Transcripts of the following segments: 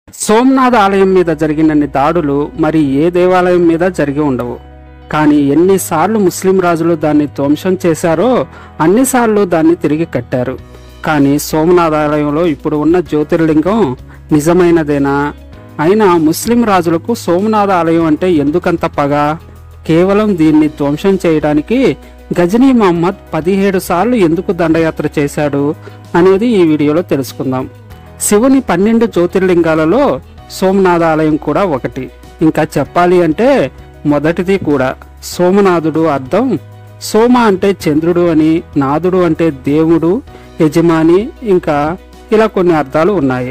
సోమనాథ ఆలయం మీద జరిగినన్ని దాడులు మరి ఏ దేవాలయం మీద జరిగి ఉండవు. కానీ ఎన్నిసార్లు ముస్లిం రాజులు దాన్ని ధ్వంసం చేశారో అన్నిసార్లు దాన్ని తిరిగి కట్టారు. కానీ సోమనాథ ఆలయంలో ఇప్పుడు ఉన్న జ్యోతిర్లింగం నిజమైనదేనా? అయినా ముస్లిం రాజులకు సోమనాథ ఆలయం అంటే ఎందుకంత పగ? కేవలం దీన్ని ధ్వంసం చేయడానికి గజనీ మహమ్మద్ 17 సార్లు ఎందుకు దండయాత్ర చేశాడు అనేది ఈ వీడియోలో తెలుసుకుందాం. శివుని 12 జ్యోతిర్లింగాలలో సోమనాథ ఆలయం కూడా ఒకటి. ఇంకా చెప్పాలి అంటే మొదటిది కూడా. సోమనాథుడు అర్థం సోమ అంటే చంద్రుడు అని, నాథుడు అంటే దేవుడు, యజమాని, ఇంకా ఇలా కొన్ని అర్థాలు ఉన్నాయి.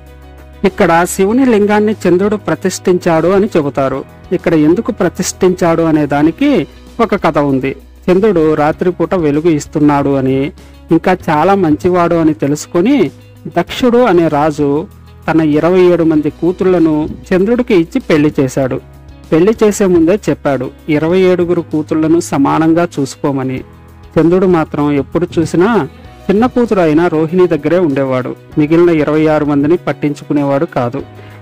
ఇక్కడ శివుని లింగాన్ని చంద్రుడు ప్రతిష్ఠించాడు అని చెబుతారు. ఇక్కడ ఎందుకు ప్రతిష్ఠించాడు అనే దానికి ఒక కథ ఉంది. చంద్రుడు రాత్రిపూట వెలుగు ఇస్తున్నాడు అని, ఇంకా చాలా మంచివాడు అని తెలుసుకొని దక్షుడు అనే రాజు తన 27 మంది కూతుళ్లను చంద్రుడికి ఇచ్చి పెళ్లి చేశాడు. పెళ్లి చేసే ముందే చెప్పాడు 27 కూతుళ్లను సమానంగా చూసుకోమని. చంద్రుడు మాత్రం ఎప్పుడు చూసినా చిన్న కూతురు అయిన రోహిణి దగ్గరే ఉండేవాడు. మిగిలిన 26 మందిని పట్టించుకునేవాడు కాదు.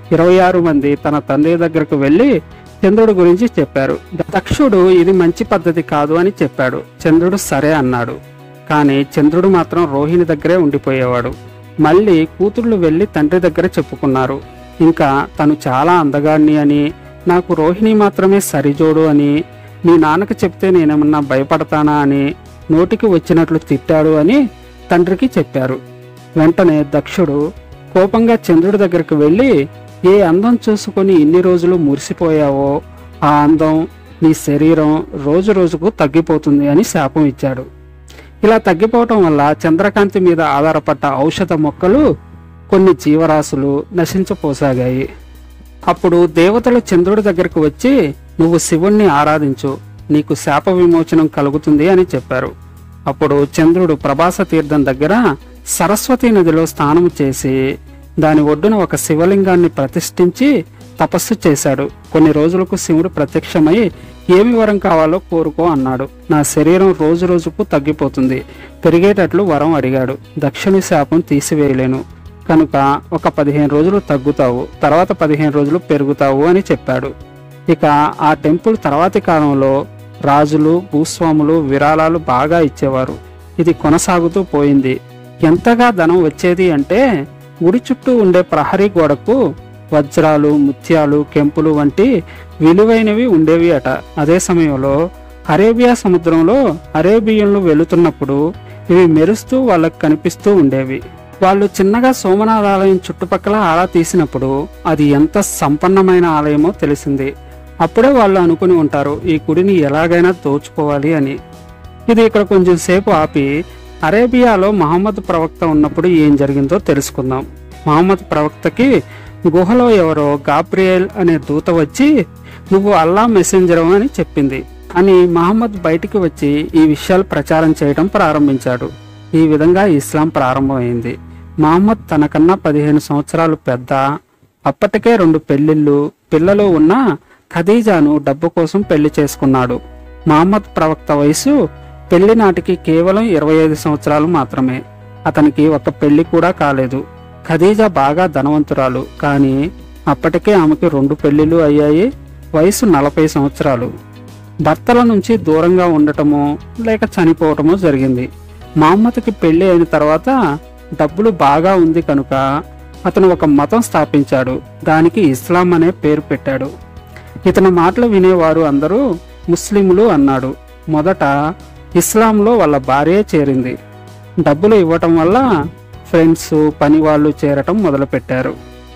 26 మంది తన తండ్రి దగ్గరకు వెళ్ళి చంద్రుడి గురించి చెప్పారు. దక్షుడు ఇది మంచి పద్ధతి కాదు అని చెప్పాడు. చంద్రుడు సరే అన్నాడు. కానీ చంద్రుడు మాత్రం రోహిణి దగ్గరే ఉండిపోయేవాడు. మళ్ళీ కూతుళ్ళు వెళ్ళి తండ్రి దగ్గర చెప్పుకున్నారు. ఇంకా తను చాలా అందగాన్ని అని, నాకు రోహిణి మాత్రమే సరిజోడు అని, మీ నాన్నకు చెప్తే నేనేమన్నా భయపడతానా అని నోటికి వచ్చినట్లు తిట్టాడు అని తండ్రికి చెప్పారు. వెంటనే దక్షుడు కోపంగా చంద్రుడి దగ్గరికి వెళ్ళి, ఏ అందం చూసుకొని ఇన్ని రోజులు మురిసిపోయావో ఆ అందం నీ శరీరం రోజు రోజుకు తగ్గిపోతుంది అని శాపం ఇచ్చాడు. ఇలా తగ్గిపోవటం వల్ల చంద్రకాంతి మీద ఆధారపడ్డ ఔషధ మొక్కలు, కొన్ని జీవరాశులు నశించపోసాగాయి. అప్పుడు దేవతలు చంద్రుడి దగ్గరకు వచ్చి, నువ్వు శివుణ్ణి ఆరాధించు, నీకు శాప విమోచనం కలుగుతుంది అని చెప్పారు. అప్పుడు చంద్రుడు ప్రభాస తీర్థం దగ్గర సరస్వతీ నదిలో స్నానం చేసి దాని ఒడ్డున ఒక శివలింగాన్ని ప్రతిష్ఠించి తపస్సు చేశాడు. కొన్ని రోజులకు శివుడు ప్రత్యక్షమై ఏమి వరం కావాలో కోరుకో అన్నాడు. నా శరీరం రోజు రోజుకు తగ్గిపోతుంది, పెరిగేటట్లు వరం అడిగాడు. దక్షుని శాపం తీసివేయలేను కనుక ఒక 15 రోజులు తగ్గుతావు, తర్వాత 15 రోజులు పెరుగుతావు అని చెప్పాడు. ఇక ఆ టెంపుల్ తర్వాతి కాలంలో రాజులు, భూస్వాములు విరాళాలు బాగా ఇచ్చేవారు. ఇది కొనసాగుతూ పోయింది. ఎంతగా ధనం వచ్చేది అంటే గుడి చుట్టూ ఉండే ప్రహరీ గోడకు వజ్రాలు, ముత్యాలు, కెంపులు వంటి విలువైనవి ఉండేవి అట. అదే సమయంలో అరేబియా సముద్రంలో అరేబియన్లు వెళుతున్నప్పుడు ఇవి మెరుస్తూ వాళ్ళకు కనిపిస్తూ ఉండేవి. వాళ్ళు చిన్నగా సోమనాథ ఆలయం చుట్టుపక్కల ఆరా తీసినప్పుడు అది ఎంత సంపన్నమైన ఆలయమో తెలిసింది. అప్పుడే వాళ్ళు అనుకుని ఉంటారు ఈ గుడిని ఎలాగైనా దోచుకోవాలి అని. ఇది ఇక్కడ కొంచెం సేపు ఆపి అరేబియాలో మహమ్మద్ ప్రవక్త ఉన్నప్పుడు ఏం జరిగిందో తెలుసుకుందాం. మహమ్మద్ ప్రవక్తకి గుహలో ఎవరో గాబ్రియేల్ అనే దూత వచ్చి, నువ్వు అల్లా మెసెంజర్ అని చెప్పింది అని మహమ్మద్ బయటికి వచ్చి ఈ విషయాలు ప్రచారం చేయడం ప్రారంభించాడు. ఈ విధంగా ఇస్లాం ప్రారంభమైంది. మహమ్మద్ తనకన్నా 15 సంవత్సరాలు పెద్ద. అప్పటికే 2 పెళ్లిళ్ళు, పిల్లలు ఉన్న ఖదీజాను డబ్బు కోసం పెళ్లి చేసుకున్నాడు. మహమ్మద్ ప్రవక్త వయసు పెళ్లి నాటికి కేవలం 25 సంవత్సరాలు మాత్రమే. అతనికి ఒక పెళ్లి కూడా కాలేదు. ఖదీజా బాగా ధనవంతురాలు, కానీ అప్పటికే ఆమెకి 2 పెళ్లిళ్ళు అయ్యాయి. వయసు 40 సంవత్సరాలు. భర్తల నుంచి దూరంగా ఉండటమో లేక చనిపోవటమో జరిగింది. మహమ్మద్కి పెళ్లి అయిన తర్వాత డబ్బులు బాగా ఉంది కనుక అతను ఒక మతం స్థాపించాడు. దానికి ఇస్లాం అనే పేరు పెట్టాడు. ఇతని మాటలు వినేవారు అందరూ ముస్లింలు అన్నాడు. మొదట ఇస్లాంలో వాళ్ళ భార్య చేరింది. డబ్బులు ఇవ్వటం వల్ల ఫ్రెండ్స్, పని వాళ్ళు చేరటం మొదలుపెట్టారు.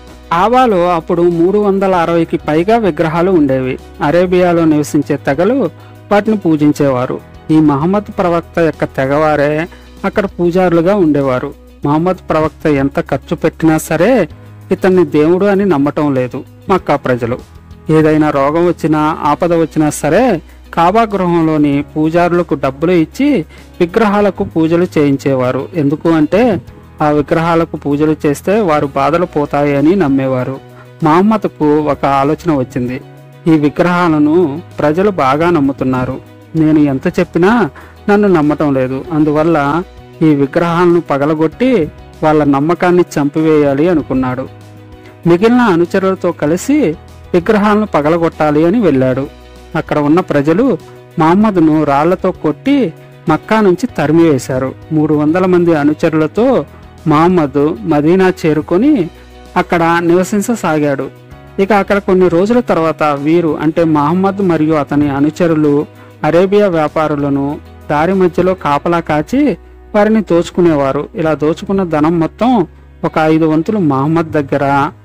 ఆవాలో అప్పుడు 360కి పైగా విగ్రహాలు ఉండేవి. అరేబియాలో నివసించే తెగలు వాటిని పూజించేవారు. ఈ మహమ్మద్ ప్రవక్త యొక్క తెగవారే అక్కడ పూజారులుగా ఉండేవారు. మహమ్మద్ ప్రవక్త ఎంత ఖర్చు పెట్టినా సరే ఇతన్ని దేవుడు అని నమ్మటం లేదు మక్కా ప్రజలు. ఏదైనా రోగం వచ్చినా, ఆపద వచ్చినా సరే కాబా గృహంలోని పూజారులకు డబ్బులు ఇచ్చి విగ్రహాలకు పూజలు చేయించేవారు. ఎందుకు అంటే ఆ విగ్రహాలకు పూజలు చేస్తే వారు బాధలు పోతాయి అని నమ్మేవారు. మహమ్మద్కు ఒక ఆలోచన వచ్చింది. ఈ విగ్రహాలను ప్రజలు బాగా నమ్ముతున్నారు, నేను ఎంత చెప్పినా నన్ను నమ్మటం లేదు, అందువల్ల ఈ విగ్రహాలను పగలగొట్టి వాళ్ళ నమ్మకాన్ని చంపివేయాలి అనుకున్నాడు. మిగిలిన అనుచరులతో కలిసి విగ్రహాలను పగలగొట్టాలి అని వెళ్ళాడు. అక్కడ ఉన్న ప్రజలు మహమ్మదును రాళ్లతో కొట్టి మక్కా నుంచి తరిమివేశారు. 300 మంది అనుచరులతో మహమ్మద్ మదీనా చేరుకొని అక్కడ నివసించసాగాడు. ఇక అక్కడ కొన్ని రోజుల తర్వాత వీరు అంటే మహమ్మద్ మరియు అతని అనుచరులు అరేబియా వ్యాపారులను దారి మధ్యలో కాపలా కాచి వారిని దోచుకునేవారు. ఇలా దోచుకున్న ధనం మొత్తం ఒక 5 వంతులు మహమ్మద్ దగ్గర,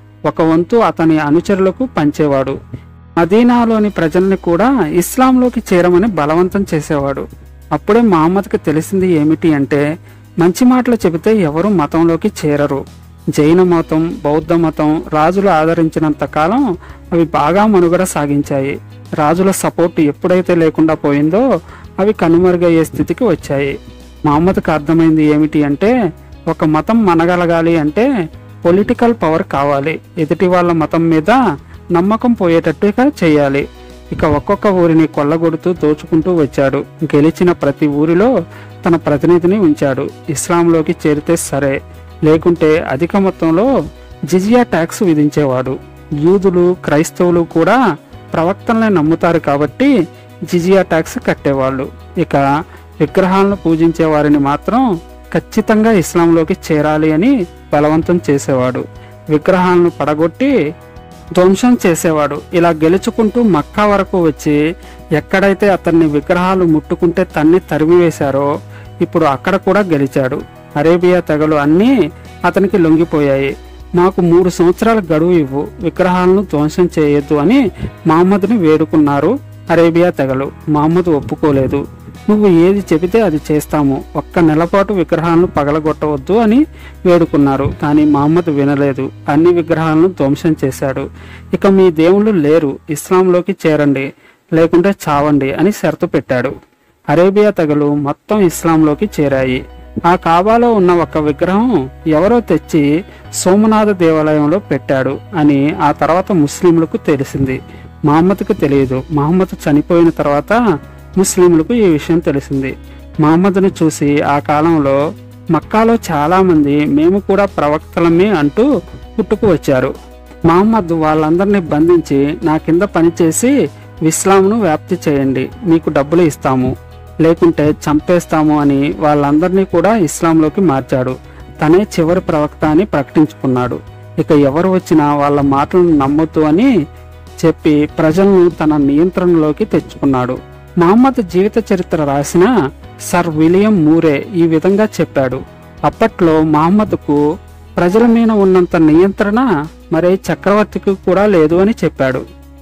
1 వంతు అతని అనుచరులకు పంచేవాడు. మదీనాలోని ప్రజల్ని కూడా ఇస్లాంలోకి చేరమని బలవంతం చేసేవాడు. అప్పుడే మహమ్మద్కి తెలిసింది ఏమిటి అంటే, మంచి మాటలు చెబితే ఎవరు మతంలోకి చేరరు. జైన మతం, బౌద్ధ మతం రాజులు ఆదరించినంత కాలం అవి బాగా మనుగడ సాగించాయి. రాజుల సపోర్ట్ ఎప్పుడైతే లేకుండా పోయిందో అవి కనుమరుగయ్యే స్థితికి వచ్చాయి. మహమ్మద్కి అర్థమైంది ఏమిటి అంటే, ఒక మతం మనగలగాలి అంటే పొలిటికల్ పవర్ కావాలి. ఎదుటి వాళ్ళ మతం మీద నమ్మకం పోయేటట్టుగా చేయాలి. ఇక ఒక్కొక్క ఊరిని కొల్లగొడుతూ దోచుకుంటూ వచ్చాడు. గెలిచిన ప్రతి ఊరిలో తన ప్రతినిధిని ఉంచాడు. ఇస్లాంలోకి చేరితే సరే, లేకుంటే అధిక మొత్తంలో జిజియా ట్యాక్స్ విధించేవాడు. యూదులు, క్రైస్తవులు కూడా ప్రవక్తల్ని నమ్ముతారు కాబట్టి జిజియా ట్యాక్స్ కట్టేవాళ్ళు. ఇక విగ్రహాలను పూజించే వారిని మాత్రం ఖచ్చితంగా ఇస్లాంలోకి చేరాలి అని బలవంతం చేసేవాడు. విగ్రహాలను పడగొట్టి ధ్వంసం చేసేవాడు. ఇలా గెలుచుకుంటూ మక్కా వరకు వచ్చి ఎక్కడైతే అతన్ని విగ్రహాలు ముట్టుకుంటే తన్ని తరిమివేశారో ఇప్పుడు అక్కడ కూడా గెలిచాడు. అరేబియా తెగలు అన్నీ అతనికి లొంగిపోయాయి. మాకు 3 సంవత్సరాల గడువు ఇవ్వు, విగ్రహాలను ధ్వంసం చేయొద్దు అని మహమ్మద్ని వేడుకున్నారు అరేబియా తెగలు. మహమ్మద్ ఒప్పుకోలేదు. నువ్వు ఏది చెబితే అది చేస్తాము, 1 నెల పాటు విగ్రహాలను పగలగొట్టవద్దు అని వేడుకున్నారు. కానీ మహమ్మద్ వినలేదు. అన్ని విగ్రహాలను ధ్వంసం చేశాడు. ఇక మీ దేవుళ్ళు లేరు, ఇస్లాంలోకి చేరండి లేకుంటే చావండి అని షరతు పెట్టాడు. అరేబియా తెగలు మొత్తం ఇస్లాంలోకి చేరాయి. ఆ కాబాలో ఉన్న 1 విగ్రహం ఎవరో తెచ్చి సోమనాథ దేవాలయంలో పెట్టాడు అని ఆ తర్వాత ముస్లింలకు తెలిసింది. మహమ్మద్కు తెలియదు. మహమ్మద్ చనిపోయిన తర్వాత ముస్లింలకు ఈ విషయం తెలిసింది. మహమ్మద్ను చూసి ఆ కాలంలో మక్కాలో చాలా మంది మేము కూడా ప్రవక్తలమే అంటూ పుట్టుకు వచ్చారు. మహమ్మద్ వాళ్ళందరినీ బంధించి నా కింద పనిచేసి ఇస్లాంను వ్యాప్తి చేయండి, మీకు డబ్బులు ఇస్తాము, లేకుంటే చంపేస్తాము అని వాళ్ళందరినీ కూడా ఇస్లాంలోకి మార్చాడు. తనే చివరి ప్రవక్త అని ప్రకటించుకున్నాడు. ఇక ఎవరు వచ్చినా వాళ్ళ మాటలను నమ్మొద్దు అని చెప్పి ప్రజలను తన నియంత్రణలోకి తెచ్చుకున్నాడు. మహమ్మద్ జీవిత చరిత్ర రాసిన సర్ విలియం మూరే ఈ విధంగా చెప్పాడు. అప్పట్లో మహమ్మద్కు ప్రజల మీద ఉన్నంత నియంత్రణ మరే చక్రవర్తికి కూడా లేదు అని చెప్పాడు.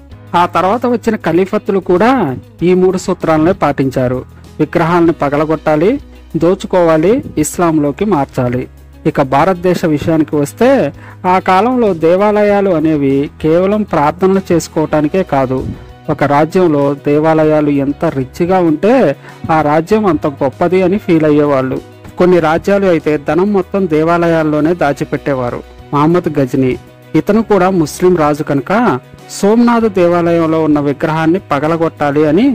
ఆ తర్వాత వచ్చిన ఖలీఫత్తులు కూడా ఈ 3 సూత్రాలనే పాటించారు. విగ్రహాలను పగలగొట్టాలి, దోచుకోవాలి, ఇస్లాంలోకి మార్చాలి. ఇక భారతదేశ విషయానికి వస్తే ఆ కాలంలో దేవాలయాలు అనేవి కేవలం ప్రార్థనలు చేసుకోవటానికే కాదు. ఒక రాజ్యంలో దేవాలయాలు ఎంత రిచ్గా ఉంటే ఆ రాజ్యం అంత గొప్పది అని ఫీల్ అయ్యేవాళ్ళు. కొన్ని రాజ్యాలు అయితే ధనం మొత్తం దేవాలయాల్లోనే దాచిపెట్టేవారు. మహమ్మద్ గజ్నీ ఇతను కూడా ముస్లిం రాజు కనుక సోమనాథ్ దేవాలయంలో ఉన్న విగ్రహాన్ని పగలగొట్టాలి అని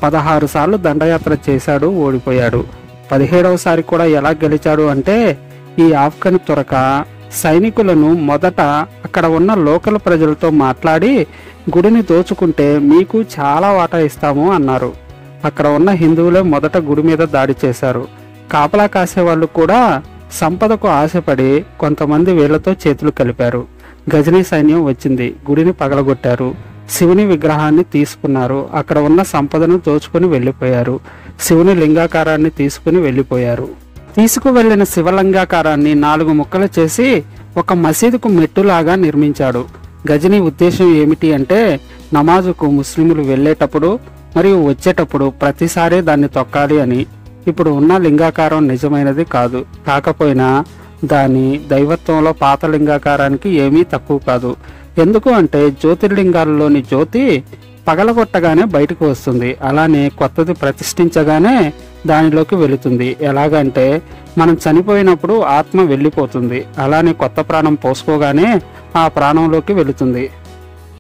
16 సార్లు దండయాత్ర చేశాడు, ఓడిపోయాడు. 17వసారి కూడా ఎలా గెలిచాడు అంటే ఈ ఆఫ్ఘన్ తురక సైనికులను మొదట అక్కడ ఉన్న లోకల్ ప్రజలతో మాట్లాడి గుడిని దోచుకుంటే మీకు చాలా వాటా ఇస్తాము అన్నారు. అక్కడ ఉన్న హిందువులే మొదట గుడి మీద దాడి చేశారు. కాపలా కాసేవాళ్ళు కూడా సంపదకు ఆశపడి కొంతమంది వీళ్లతో చేతులు కలిపారు. గజనీ సైన్యం వచ్చింది, గుడిని పగలగొట్టారు, శివుని విగ్రహాన్ని తీసుకున్నారు. అక్కడ ఉన్న సంపదను దోచుకుని వెళ్ళిపోయారు. శివుని లింగాకారాన్ని తీసుకుని వెళ్ళిపోయారు. తీసుకువెళ్లిన శివలింగాకారాన్ని 4 ముక్కలు చేసి ఒక మసీదుకు మెట్టులాగా నిర్మించాడు. గజనీ ఉద్దేశం ఏమిటి అంటే నమాజుకు ముస్లింలు వెళ్ళేటప్పుడు మరియు వచ్చేటప్పుడు ప్రతిసారి దాన్ని తొక్కాలి అని. ఇప్పుడు ఉన్న లింగాకారం నిజమైనది కాదు, కాకపోయినా దాని దైవత్వంలో పాత లింగాకారానికి ఏమీ తక్కువ కాదు. ఎందుకు అంటే జ్యోతిర్లింగాలలోని జ్యోతి పగలగొట్టగానే బయటకు వస్తుంది, అలానే కొత్తది ప్రతిష్ఠించగానే దానిలోకి వెళుతుంది. ఎలాగంటే మనం చనిపోయినప్పుడు ఆత్మ వెళ్ళిపోతుంది, అలానే కొత్త ప్రాణం పోసుకోగానే ఆ ప్రాణంలోకి వెళుతుంది.